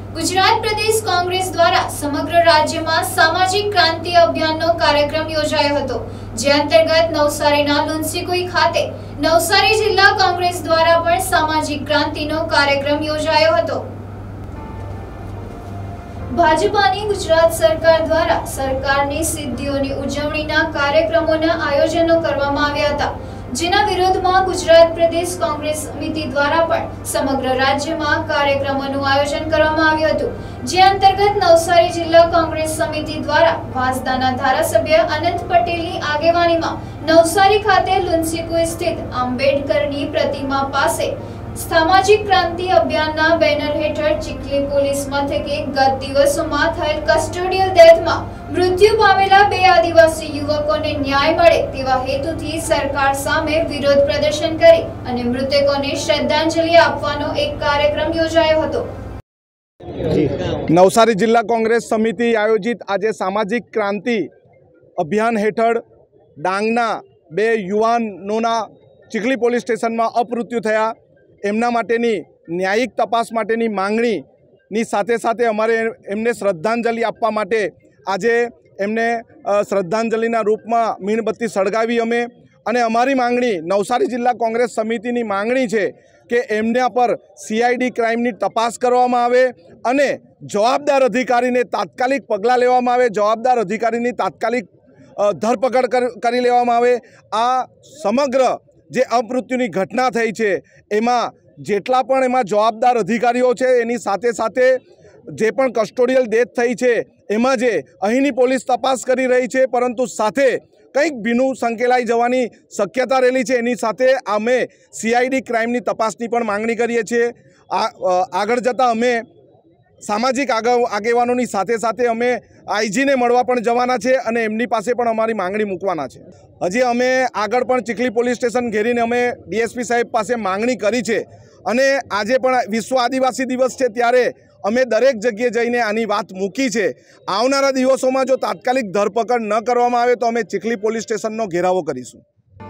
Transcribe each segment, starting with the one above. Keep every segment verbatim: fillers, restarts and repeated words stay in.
गुजरात प्रदेश कांग्रेस द्वारा समग्र राज्य में सामाजिक क्रांति अभियान नो कार्यक्रम योजायो हतो, जे अंतर्गत नवसारीना लुंसीकुई खाते नवसारी जिला कांग्रेस द्वारा पण सामाजिक क्रांति नो कार्यक्रम योजायो हतो। भाजपानी गुजरात सरकार द्वारा सरकारनी सिद्धिओनी उजवણીના કાર્યક્રમોના આયોજનો કરવામાં આવ્યા હતા, જેના વિરોધમાં ગુજરાત પ્રદેશ કોંગ્રેસ સમિતિ દ્વારા પણ સમગ્ર રાજ્યમાં કાર્યક્રમોનું આયોજન કરવામાં આવ્યું હતું, જે અંતર્ગત નવસારી જિલ્લા કોંગ્રેસ સમિતિ દ્વારા વાંસદાના ધારાસભ્ય અનંત પટેલની આગેવાનીમાં નવસારી ખાતે લુન્સીકુઈ સ્થિત આંબેડકરની પ્રતિમા પાસે सामाजिक क्रांति अभियान बेनर हेठळ चिखली पोलीस मथके गत दिवसोमां थयेल कस्टोडियल डेथमां मृत्यु पामेला बे आदिवासी युवकोने न्याय मळे तेवा हेतुथी सरकार सामे विरोध प्रदर्शन करी अने मृतकोने श्रद्धांजलि आपवानो एक कार्यक्रम योजायो हतो। नवसारी जिला कांग्रेस समिति आयोजित आज सामाजिक क्रांति अभियान हेठळ डांगना बे युवानोना चिखली पोलीस स्टेशन में अपमृत्यु थया एमना माटेनी न्यायिक तपास माटेनी मांगणी साथे साथे अमारे एमने श्रद्धांजलि आपवा माटे आजे एमने श्रद्धांजलिना रूप में मीणबत्ती सळगावी अमे अने अमारी मांगणी नवसारी जिला कांग्रेस समितिनी मांगणी छे के एमना पर सीआईडी क्राइमनी तपास करवामां आवे अने जवाबदार अधिकारीने तात्कालिक पगला लेवामां आवे, जवाबदार अधिकारीनी तात्कालिक धरपकड़ करी लेवामां आवे। आ समग्र जे अपमृत्युनी घटना थई छे एमां जेटला पण एमां जवाबदार अधिकारीओ छे एनी साथे साथे जे पण कस्टोडियल डेथ थई छे एमां जे અહીંની પોલીસ તપાસ કરી રહી છે, પરંતુ સાથે કંઈક ભીનું સંકેલાઈ જવાની શક્યતા રહેલી છે, એની સાથે અમે સીઆઈડી ક્રાઇમની તપાસની પણ માંગણી કરીએ છીએ। આગળ જતાં અમે सामाजिक આગેવાનોની સાથે સાથે અમે આઈજીને મળવા પણ જવાના છે અને એમની પાસે પણ અમારી માંગણી મૂકવાના છે। હજી અમે આગળ પણ ચીખલી પોલીસ સ્ટેશન ઘેરીને અમે ડીએસપી સાહેબ પાસે માંગણી કરી છે અને આજે પણ વિશ્વ આદિવાસી દિવસ છે ત્યારે અમે દરેક જગ્યાએ જઈને આની વાત મૂકી છે। આવનારા દિવસોમાં જો તાત્કાલિક ધરપકડ ન કરવામાં આવે તો અમે ચીખલી પોલીસ સ્ટેશનનો ઘેરાવો કરીશું।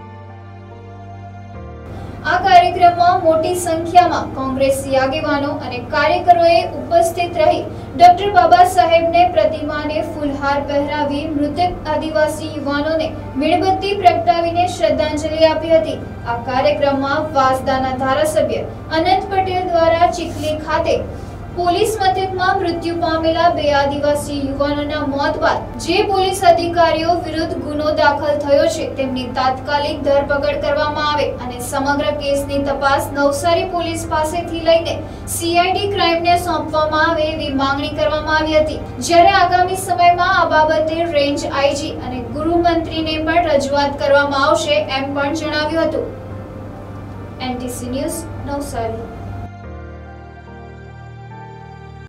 आ कार्यक्रम में मोटी संख्या में कांग्रेसी आगेवानो अने कार्यकरोए उपस्थित रही डॉक्टर बाबा साहेब ने प्रतिमा ने फूलहार पहरावी मृतक आदिवासी युवानों ने मीणबत्ती प्रगटावीने श्रद्धांजलि आपी हती। आ कार्यक्रम में वांसदाना धारासभ्य अनंत पटेल द्वारा चिखली खाते पोलीस मथकमां मृत्यु पामेला बे आदिवासी युवानोना मौत बाद जे पोलीस अधिकारीओ विरुद्ध गुनो दाखल थयो छे तेमनी तात्कालिक धरपकड़ करवामां आवे अने समग्र केसनी तपास नवसारी पोलीस पासेथी लईने सीआईडी क्राइमने सोंपवामां आवे एवी मांगणी करवामां आवी हती, ज्यारे आगामी समयमां आ बाबते रेन्ज आईजी अने गृहमंत्रीने पण रजूआत करवामां आवशे एम पण जणाव्युं हतुं। NTC news Navsari.